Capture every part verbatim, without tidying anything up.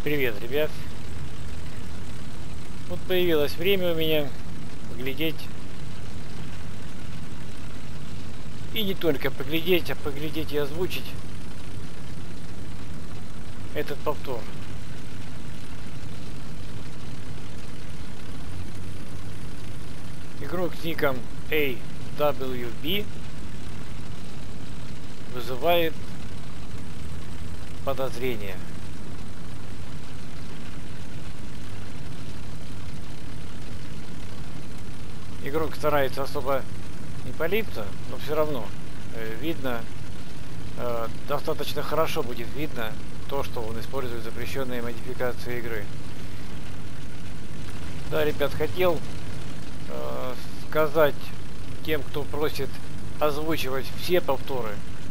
Привет, ребят. Вот появилось время у меня поглядеть. И не только поглядеть, а поглядеть и озвучить этот повтор. Игрок с ником эй дабл ю би вызывает подозрения. Игрок старается особо не палиться, но все равно э, видно, э, достаточно хорошо будет видно то, что он использует запрещенные модификации игры. Да, ребят, хотел э, сказать тем, кто просит озвучивать все повторы.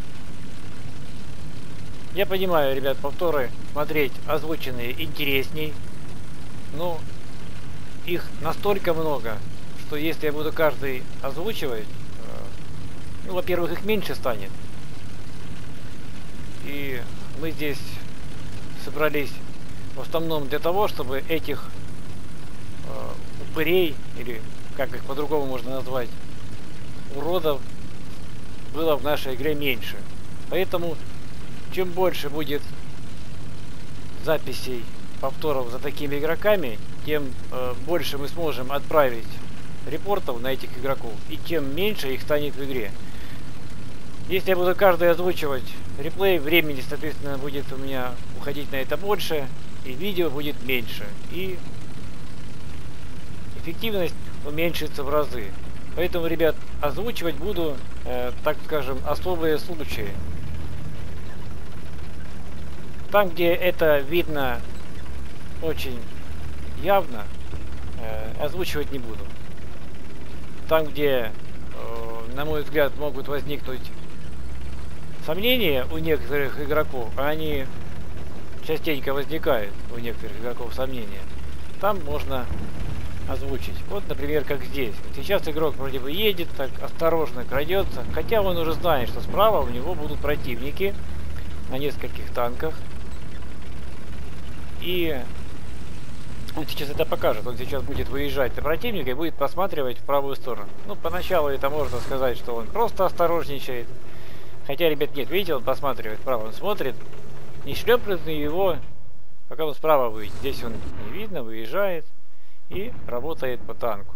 Я понимаю, ребят, повторы смотреть озвученные интересней, но их настолько много, что если я буду каждый озвучивать, ну, во-первых, их меньше станет. И мы здесь собрались в основном для того, чтобы этих э, упырей, или как их по-другому можно назвать, уродов, было в нашей игре меньше. Поэтому, чем больше будет записей, повторов за такими игроками, тем э, больше мы сможем отправить репортов на этих игроков, и тем меньше их станет в игре. Если я буду каждый озвучивать реплей, времени, соответственно, будет у меня уходить на это больше, и видео будет меньше, и эффективность уменьшится в разы. Поэтому, ребят, озвучивать буду, э, так скажем, особые случаи. Там, где это видно очень явно, э, озвучивать не буду. Там, где, э, на мой взгляд, могут возникнуть сомнения у некоторых игроков, а они частенько возникают у некоторых игроков сомнения, там можно озвучить. Вот, например, как здесь. Сейчас игрок вроде бы едет, так осторожно крадется, хотя он уже знает, что справа у него будут противники на нескольких танках. И он сейчас это покажет. Он сейчас будет выезжать на противника и будет посматривать в правую сторону. Ну, поначалу это можно сказать, что он просто осторожничает. Хотя, ребят, нет, видите, он посматривает вправо, он смотрит, не шлепнет на его, пока он справа выйдет. Здесь он не видно, выезжает и работает по танку.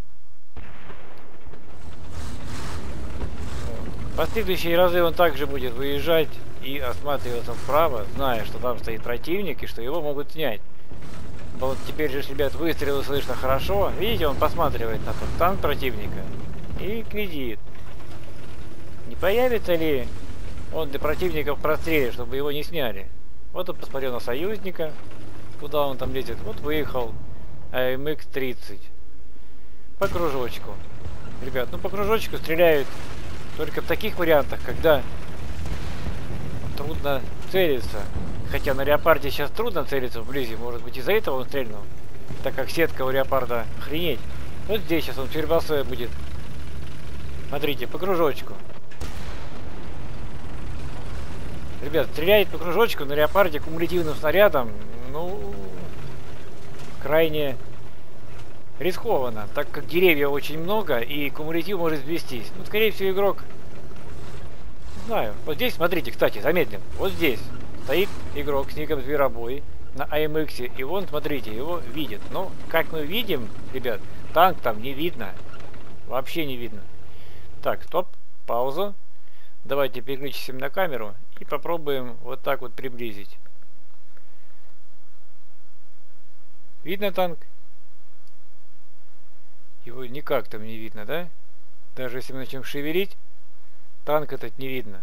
В последующие разы он также будет выезжать и осматриваться вправо, зная, что там стоит противник и что его могут снять. Вот теперь же, ребят, выстрелы слышно хорошо. Видите, он посматривает на тот танк противника и глядит, не появится ли он для противников в простреле, чтобы его не сняли. Вот он посмотрел на союзника, куда он там лезет. Вот выехал а эм икс тридцать по кружочку. Ребят, ну по кружочку стреляют только в таких вариантах, когда трудно целиться. Хотя на Леопарде сейчас трудно целиться вблизи, может быть из-за этого он стрельнул, так как сетка у Леопарда охренеть. Вот здесь сейчас он фербасой будет. Смотрите, по кружочку. Ребят, стреляет по кружочку на Леопарде кумулятивным снарядом, ну, крайне рискованно, так как деревьев очень много и кумулятив может ввестись. Ну, скорее всего, игрок, не знаю, вот здесь, смотрите, кстати, замедлим, вот здесь стоит игрок с ником Зверобой на а эм икс, и вон, смотрите, его видит. Но, как мы видим, ребят, танк там не видно, вообще не видно. Так, стоп, пауза. Давайте переключимся на камеру и попробуем вот так вот приблизить. Видно танк? Его никак там не видно, да? Даже если мы начнем шевелить, танк этот не видно.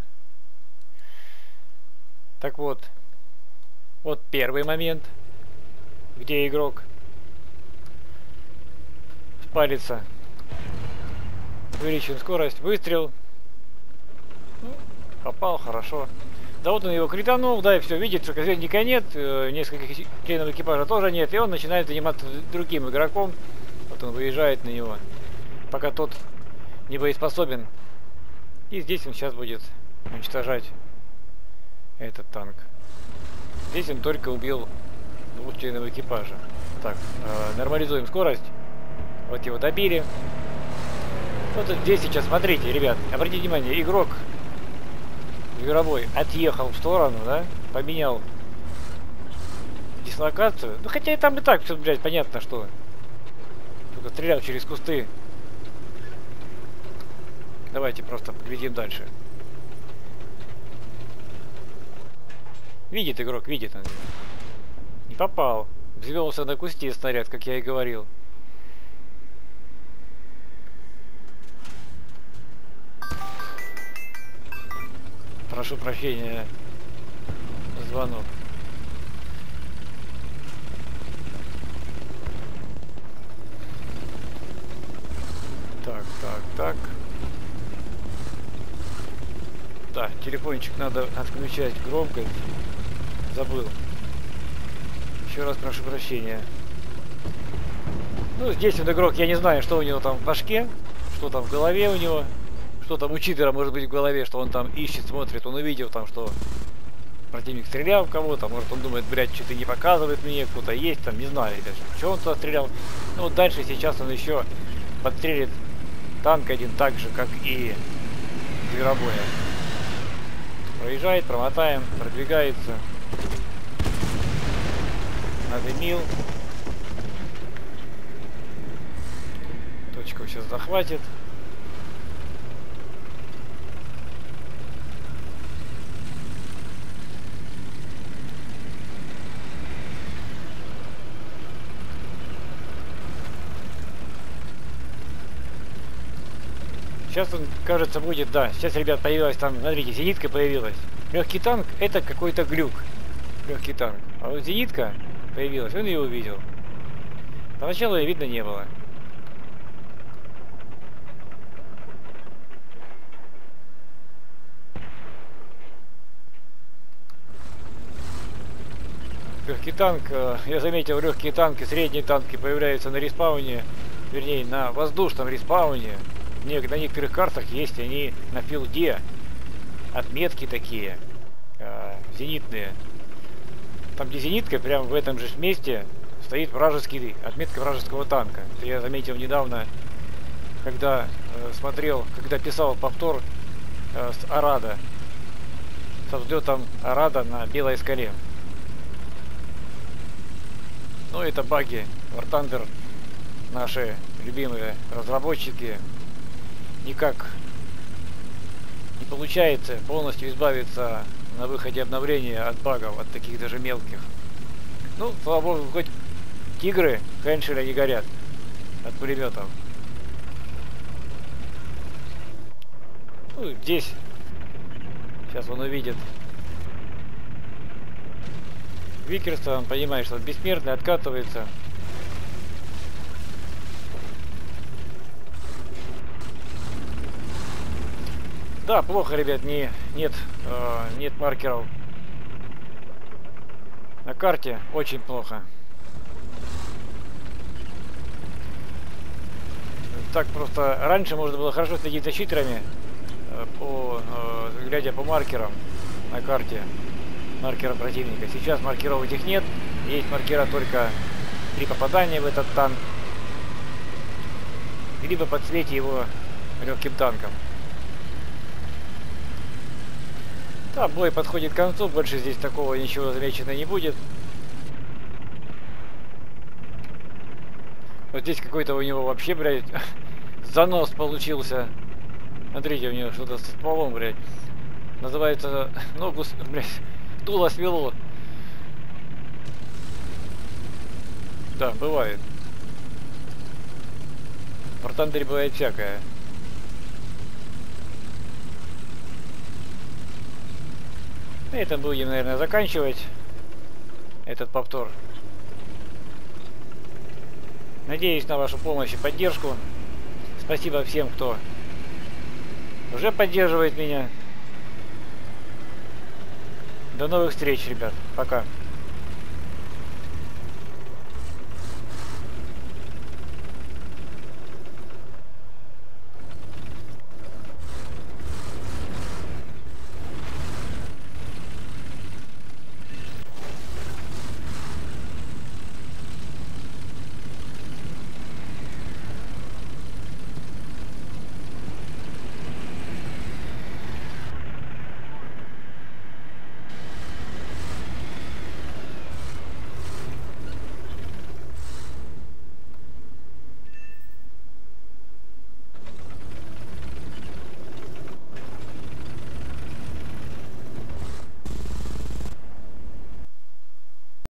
Так вот, вот первый момент, где игрок спалится. Увеличим скорость, выстрел. Попал, хорошо. Да вот он его кританул, да, и все, видит, что казенника нет, э, несколько членов экипажа тоже нет, и он начинает заниматься другим игроком. Вот он выезжает на него, пока тот не боеспособен. И здесь он сейчас будет уничтожать этот танк. Здесь он только убил двух членов экипажа. Так, э, нормализуем скорость. Вот его добили. Вот здесь сейчас, смотрите, ребят, обратите внимание, игрок игровой отъехал в сторону, да, поменял дислокацию. Ну, хотя и там и так все, блядь, понятно, что. Только стрелял через кусты. Давайте просто поглядим дальше. Видит игрок, видит. Не попал. Взвелся на кусте снаряд, как я и говорил. Прошу прощения. Звонок. Так, так, так. Да, телефончик надо отключать громкость. Забыл. Еще раз прошу прощения. Ну, здесь вот игрок, я не знаю, что у него там в башке, что там в голове у него, что там у читера может быть в голове, что он там ищет, смотрит, он увидел там, что противник стрелял в кого-то, может он думает, блядь, что-то не показывает мне, кто-то есть, там, не знаю, даже, что он туда стрелял. Ну, вот дальше сейчас он еще подстрелит танк один так же, как и зверобоя. Проезжает, промотаем, продвигается. Надымил. Точку сейчас захватит. Сейчас он, кажется, будет, да. Сейчас, ребят, появилась там, смотрите, зенитка появилась. Легкий танк — это какой-то глюк. Легкий танк. А вот зенитка появилась, он ее увидел. Поначалу ее видно не было. Легкий танк, я заметил, легкие танки, средние танки появляются на респауне, вернее, на воздушном респауне. На некоторых картах есть они на филде. Отметки такие, э, зенитные. Там, где зенитка, прямо в этом же месте стоит вражеский, отметка вражеского танка. Это я заметил недавно, когда э, смотрел, когда писал повтор э, с Арада. Со взлетом Арада на Белой скале. Ну, это баги. War Thunder, наши любимые разработчики, никак не получается полностью избавиться на выходе обновления от багов, от таких даже мелких. Ну, слава богу, хоть тигры Хеншеля не горят от пулеметов. Ну, здесь сейчас он увидит Викерство, он понимает, что он бессмертный, откатывается. Да, плохо, ребят, не, нет, э, нет маркеров на карте, очень плохо. Так просто раньше можно было хорошо следить за читерами, э, по, э, глядя по маркерам на карте, маркерам противника. Сейчас маркеров этих нет, есть маркера только при попадании в этот танк, либо по цвете его легким танком. Да, бой подходит к концу, больше здесь такого ничего замечено не будет. Вот здесь какой-то у него вообще, блядь, занос получился. Смотрите, у него что-то с стволом, блядь. Называется, ногу, блядь, дуло свело. Да, бывает. В War Thunder бывает всякое. На этом будем, наверное, заканчивать этот повтор. Надеюсь на вашу помощь и поддержку. Спасибо всем, кто уже поддерживает меня. До новых встреч, ребят. Пока.